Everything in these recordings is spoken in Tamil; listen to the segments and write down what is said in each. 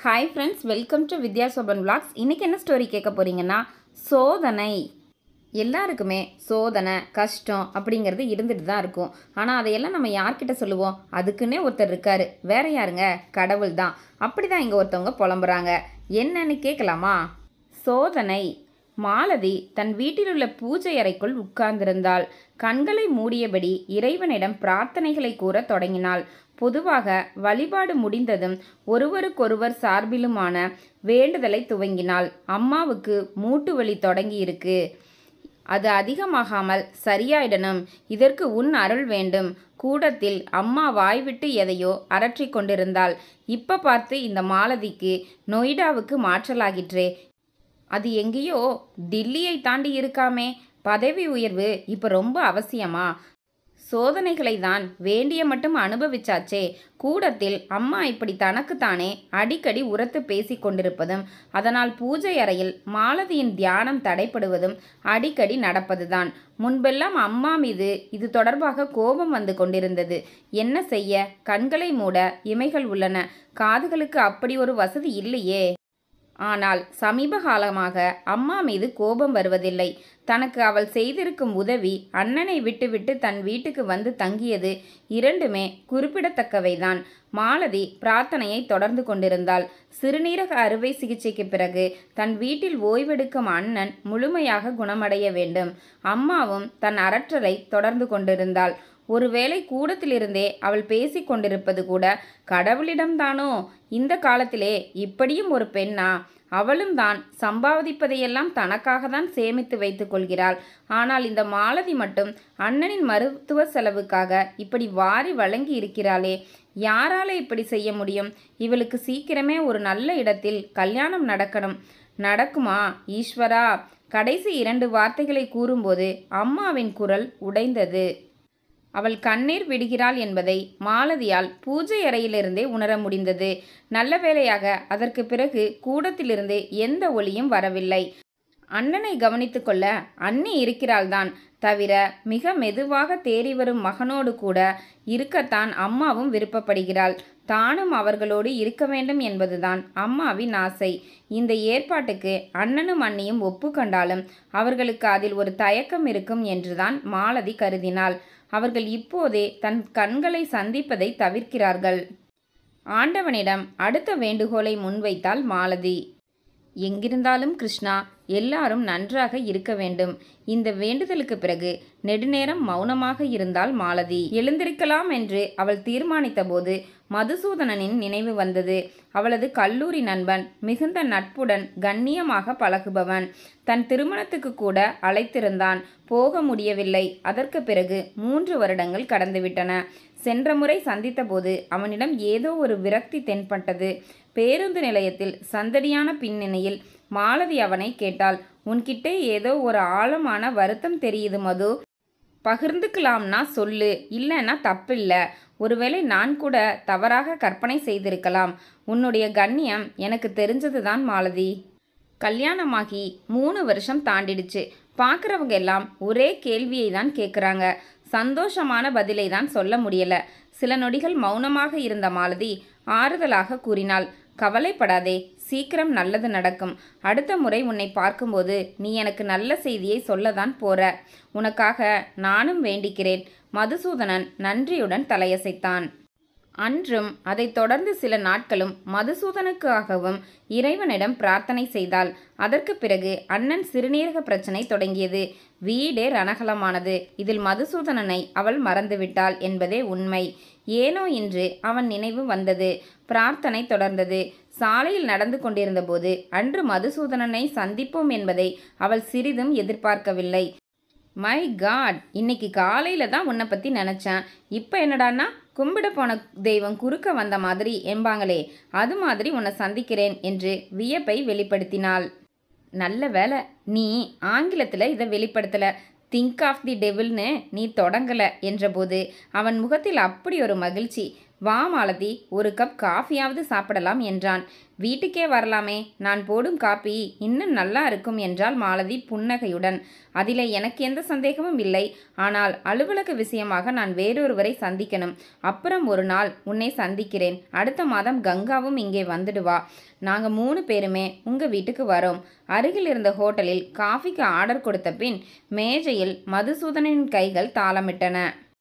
Hi friends, welcome to Vidya Shoban vlogs. இன்றைக்கி என்ன ஸ்டோரி கேட்க போகிறீங்கன்னா, சோதனை. எல்லாருக்குமே சோதனை கஷ்டம் அப்படிங்கிறது இருந்துட்டு தான் இருக்கும். ஆனால் அதையெல்லாம் நம்ம யார்கிட்ட சொல்லுவோம்? அதுக்குன்னே ஒருத்தர் இருக்கார். வேற யாருங்க? கடவுள் தான். அப்படி தான் இங்கே ஒருத்தவங்க புலம்புறாங்க. என்னன்னு கேட்கலாமா? சோதனை. மாலதி தன் வீட்டிலுள்ள பூஜை அறைக்குள் உட்கார்ந்திருந்தாள். கண்களை மூடியபடி இறைவனிடம் பிரார்த்தனைகளை கூற தொடங்கினாள். பொதுவாக வழிபாடு முடிந்ததும் ஒருவருக்கொருவர் சார்பிலுமான வேண்டுதலை துவங்கினாள். அம்மாவுக்கு மூட்டு வலி தொடங்கி இருக்கு, அது அதிகமாகாமல் சரியாயிடணும், இதற்கு உன் அருள் வேண்டும். கூடத்தில் அம்மா வாய்விட்டு எதையோ அரற்றி கொண்டிருந்தாள். இப்ப பார்த்து இந்த மாலதிக்கு நொய்டாவுக்கு மாற்றலாகிற்றே. அது எங்கேயோ டில்லியை தாண்டி இருக்காமே. பதவி உயர்வு இப்போ ரொம்ப அவசியமா? சோதனைகளை தான் வேண்டிய மட்டும் அனுபவிச்சாச்சே. கூடத்தில் அம்மா இப்படி தனக்குத்தானே அடிக்கடி உரத்து பேசி கொண்டிருப்பதும், அதனால் பூஜை அறையில் மாலதியின் தியானம் தடைப்படுவதும் அடிக்கடி நடப்பதுதான். முன்பெல்லாம் அம்மா மீது இது தொடர்பாக கோபம் வந்து கொண்டிருந்தது. என்ன செய்ய? கண்களை மூட இமைகள் உள்ளன, காதுகளுக்கு அப்படி ஒரு வசதி இல்லையே. ஆனால் சமீப காலமாக அம்மா மீது கோபம் வருவதில்லை. தனக்கு அவள் செய்திருக்கும் உதவி, அண்ணனை விட்டுவிட்டு தன் வீட்டுக்கு வந்து தங்கியது, இரண்டுமே குறிப்பிடத்தக்கவைதான். மாலதி பிரார்த்தனையை தொடர்ந்து கொண்டிருந்தாள். சிறுநீரக அறுவை சிகிச்சைக்கு பிறகு தன் வீட்டில் ஓய்வெடுக்கும் அண்ணன் முழுமையாக குணமடைய வேண்டும். அம்மாவும் தன் அரற்றலை தொடர்ந்து கொண்டிருந்தாள். ஒருவேளை கூடத்திலிருந்தே அவள் பேசி கொண்டிருப்பது கூட கடவுளிடம்தானோ? இந்த காலத்திலே இப்படியும் ஒரு பெண்ணா? அவளும் தான் சம்பாதிப்பதையெல்லாம் தனக்காக தான் சேமித்து வைத்து கொள்கிறாள். ஆனால் இந்த மாலதி மட்டும் அண்ணனின் மருத்துவ செலவுக்காக இப்படி வாரி வழங்கி இருக்கிறாளே. யாரால இப்படி செய்ய முடியும்? இவளுக்கு சீக்கிரமே ஒரு நல்ல இடத்தில் கல்யாணம் நடக்கணும். நடக்குமா? ஈஸ்வரா! கடைசி 2 வார்த்தைகளை கூறும்போது அம்மாவின் குரல் உடைந்தது. அவள் கண்ணீர் விடுகிறாள் என்பதை மாலதியால் பூஜை அறையிலிருந்தே உணர முடிந்தது. நல்ல வேளையாக அதற்கு பிறகு கூடத்திலிருந்து எந்த ஒலியும் வரவில்லை. அண்ணனை கவனித்து கொள்ள அண்ணி இருக்கிறாள்தான் தவிர, மிக மெதுவாக தேறி வரும் மகனோடு கூட இருக்கத்தான் அம்மாவும் விருப்பப்படுகிறாள். தானும் அவர்களோடு இருக்க வேண்டும் என்பதுதான் அம்மாவின் ஆசை. இந்த ஏற்பாட்டுக்கு அண்ணனும் அண்ணியும் ஒப்புக்கொண்டாலும் அவர்களுக்கு அதில் ஒரு தயக்கம் இருக்கும் என்றுதான் மாலதி கருதினாள். அவர்கள் இப்போதே தன் கண்களை சந்திப்பதை தவிர்க்கிறார்கள். ஆண்டவனிடம் அடுத்த வேண்டுகோளை முன்வைத்தாள் மாலதி. எங்கிருந்தாலும் கிருஷ்ணா, எல்லாரும் நன்றாக இருக்க வேண்டும். இந்த வேண்டுதலுக்கு பிறகு நெடுநேரம் மௌனமாக இருந்தாள் மாலதி. எழுந்திருக்கலாம் என்று அவள் தீர்மானித்த போது மதுசூதனனின் நினைவு வந்தது. அவளது கல்லூரி நண்பன், மிகுந்த நட்புடன் கண்ணியமாக பழகுபவன். தன் திருமணத்துக்கு கூட அழைத்திருந்தான். போக முடியவில்லை. அதற்கு பிறகு 3 வருடங்கள் கடந்துவிட்டன. சென்ற முறை சந்தித்த போது அவனிடம் ஏதோ ஒரு விரக்தி தென்பட்டது. பேருந்து நிலையத்தில் சந்தடியான பின்னணியில் மாலதி அவனை கேட்டாள். உன்கிட்டே ஏதோ ஒரு ஆழமான வருத்தம் தெரியுது மது. பகிர்ந்துக்கலாம்னா சொல்லு, இல்லைன்னா தப்பில்லை. ஒருவேளை நான் கூட தவறாக கற்பனை செய்திருக்கலாம். உன்னுடைய கண்ணியம் எனக்கு தெரிஞ்சதுதான் மாலதி. கல்யாணமாகி 3 வருஷம் தாண்டிடுச்சு. பார்க்குறவங்க எல்லாம் ஒரே கேள்வியை தான் கேட்குறாங்க. சந்தோஷமான பதிலை தான் சொல்ல முடியல. சில நொடிகள் மௌனமாக இருந்த மாலதி ஆறுதலாக கூறினாள். கவலைப்படாதே, சீக்கிரம் நல்லது நடக்கும். அடுத்த முறை உன்னை பார்க்கும்போது நீ எனக்கு நல்ல செய்தியை சொல்லதான் போற. உனக்காக நானும் வேண்டிக்கிறேன். மதுசூதனன் நன்றியுடன் தலையசைத்தான். அன்றும் அதை தொடர்ந்து சில நாட்களும் மதுசூதனுக்காகவும் இறைவனிடம் பிரார்த்தனை செய்தாள். அதற்கு பிறகு அண்ணன் சிறுநீரக பிரச்சனை தொடங்கியது. வீடே ரணகலமானது. இதில் மதுசூதனனை அவள் மறந்துவிட்டாள் என்பதே உண்மை. ஏனோ இன்று அவன் நினைவு வந்தது. பிரார்த்தனை தொடர்ந்தது. சாலையில் நடந்து கொண்டிருந்த போது அன்று மதுசூதனனை சந்திப்போம் என்பதை அவள் சிறிதும் எதிர்பார்க்கவில்லை. மை காட், இன்னைக்கு காலையில தான் உன்னை பற்றி நினச்சேன். இப்போ என்னடான்னா கும்பிட போன தெய்வம் குறுக்க வந்த மாதிரி என்பாங்களே, அது மாதிரி உன்னை சந்திக்கிறேன் என்று வியப்பை வெளிப்படுத்தினாள். நல்ல வேலை நீ ஆங்கிலத்தில் இதை வெளிப்படுத்தலை. திங்க் ஆஃப் தி டெவில்னு நீ தொடங்கலை என்றபோது அவன் முகத்தில் அப்படி ஒரு மகிழ்ச்சி. வா மாலதி, ஒரு கப் காஃபியாவது சாப்பிடலாம் என்றான். வீட்டுக்கே வரலாமே, நான் போடும் காப்பி இன்னும் நல்லா இருக்கும் என்றாள் மாலதி புன்னகையுடன். அதிலே எனக்கு எந்த சந்தேகமும் இல்லை. ஆனால் அலுவலக விஷயமாக நான் வேறொருவரை சந்திக்கணும். அப்புறம் ஒரு நாள் உன்னை சந்திக்கிறேன். அடுத்த மாதம் கங்காவும் இங்கே வந்துடுவா. நாங்கள் 3 பேருமே உங்கள் வீட்டுக்கு வரோம். அருகில் இருந்த ஹோட்டலில் காஃபிக்கு ஆர்டர் கொடுத்த பின் மேஜையில் மதுசூதனின் கைகள் தாளமிட்டன.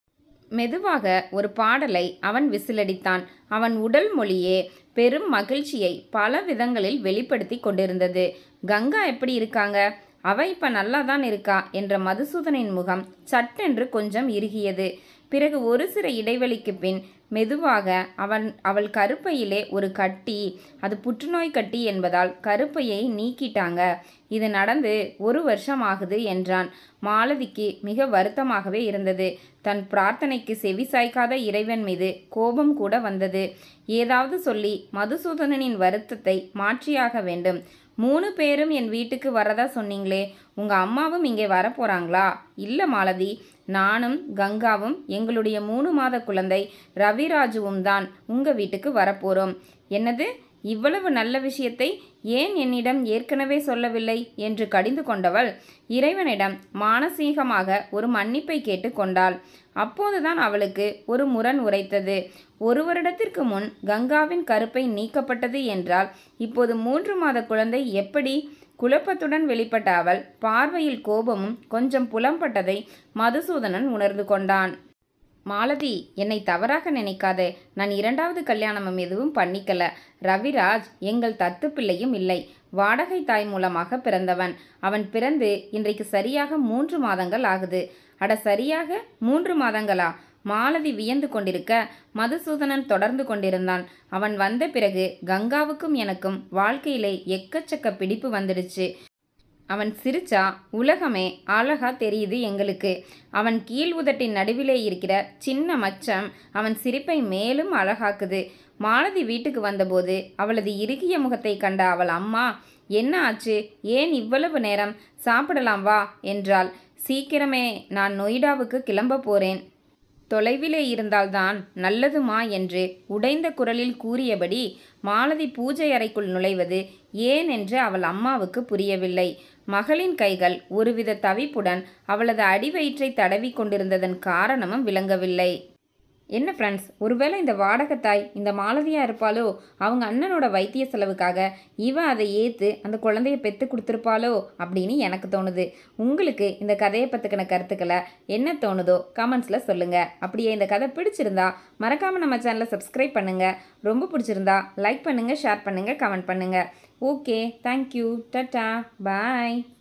மெதுவாக ஒரு பாடலை அவன் விசிலடித்தான். அவன் உடல் மொழியே பெரும் மகிழ்ச்சியை பல விதங்களில் வெளிப்படுத்தி கொண்டிருந்தது. கங்கா எப்படி இருக்காங்க? அவ இப்ப நல்லா தான் இருக்கா என்ற மதுசூதனின் முகம் சட்டென்று கொஞ்சம் இறுகியது. பிறகு ஒரு சில இடைவெளிக்கு பின் மெதுவாக அவள் கருப்பையிலே ஒரு கட்டி, அது புற்றுநோய் கட்டி என்பதால் கருப்பையை நீக்கிட்டாங்க. இது நடந்து 1 வருஷம் ஆகுது என்றான். மாலதிக்கு மிக வருத்தமாகவே இருந்தது. தன் பிரார்த்தனைக்கு செவி சாய்க்காத இறைவன் மீது கோபம் கூட வந்தது. ஏதாவது சொல்லி மதுசூதனனின் வருத்தத்தை மாற்றியாக வேண்டும். 3 பேரும் என் வீட்டுக்கு வரதா சொன்னீங்களே, உங்கள் அம்மாவும் இங்கே வரப்போகிறாங்களா? இல்லை மாலதி, நானும் கங்காவும் எங்களுடைய 3 மாத குழந்தை ரவிராஜுவும் தான் உங்கள் வீட்டுக்கு வரப்போகிறோம். என்னது, இவ்வளவு நல்ல விஷயத்தை ஏன் என்னிடம் ஏற்கனவே சொல்லவில்லை என்று கடிந்து கொண்டவள் இறைவனிடம் மானசீகமாக ஒரு மன்னிப்பை கேட்டு கொண்டாள். அப்போதுதான் அவளுக்கு ஒரு முரண் உரைத்தது. 1 வருடத்திற்கு முன் கங்காவின் கருப்பை நீக்கப்பட்டது என்றால் இப்போது 3 மாத குழந்தை எப்படி? குழப்பத்துடன் வெளிப்பட்ட அவள் பார்வையில் கோபமும் கொஞ்சம் புலம்பட்டதை மதுசூதனன் உணர்ந்து கொண்டான். மாலதி, என்னை தவறாக நினைக்காதே. நான் 2வது கல்யாணமும் எதுவும் பண்ணிக்கல. ரவிராஜ் எங்கள் தத்து பிள்ளையும் இல்லை. வாடகை தாய் மூலமாக பிறந்தவன். அவன் பிறந்து இன்றைக்கு சரியாக 3 மாதங்கள் ஆகுது. அட, சரியாக 3 மாதங்களா? மாலதி வியந்து கொண்டிருக்க மதுசூதனன் தொடர்ந்து கொண்டிருந்தான். அவன் வந்த பிறகு கங்காவுக்கும் எனக்கும் வாழ்க்கையிலே எக்கச்சக்க பிடிப்பு வந்துடுச்சு. அவன் சிரிச்சா உலகமே அழகா தெரியுது எங்களுக்கு. அவன் கீழ் உதட்டின் நடுவிலே இருக்கிற சின்ன மச்சம் அவன் சிரிப்பை மேலும் அழகாக்குது. மாலதி வீட்டுக்கு வந்தபோது அவளது இறுகிய முகத்தை கண்ட அவள் அம்மா, என்ன ஆச்சு? ஏன் இவ்வளவு நேரம்? சாப்பிடலாம் வா என்றாள். சீக்கிரமே, நான் நொய்டாவுக்கு கிளம்ப போறேன். தொலைவிலே இருந்தால்தான் நல்லதுமா என்று உடைந்த குரலில் கூறியபடி மாலதி பூஜை அறைக்குள் நுழைவது ஏன் என்று அவள் அம்மாவுக்கு புரியவில்லை. மகளின் கைகள் ஒருவித தவிப்புடன் அவளது அடிவயிற்றை தடவி கொண்டிருந்ததன் காரணமும் விளங்கவில்லை. என்ன ஃப்ரெண்ட்ஸ், ஒருவேளை இந்த வாடகத்தாய் இந்த மாலதியாக இருப்பாளோ? அவங்க அண்ணனோட வைத்திய செலவுக்காக இவன் அதை ஏற்று அந்த குழந்தைய பெற்று கொடுத்துருப்பாளோ அப்படின்னு எனக்கு தோணுது. உங்களுக்கு இந்த கதையை பற்றின கருத்துக்களை என்ன தோணுதோ கமெண்ட்ஸில் சொல்லுங்கள். அப்படியே இந்த கதை பிடிச்சிருந்தா மறக்காமல் நம்ம சேனலை சப்ஸ்கிரைப் பண்ணுங்கள். ரொம்ப பிடிச்சிருந்தா லைக் பண்ணுங்கள், ஷேர் பண்ணுங்கள், கமெண்ட் பண்ணுங்கள். ஓகே, தேங்க்யூ, டாடா, பாய்.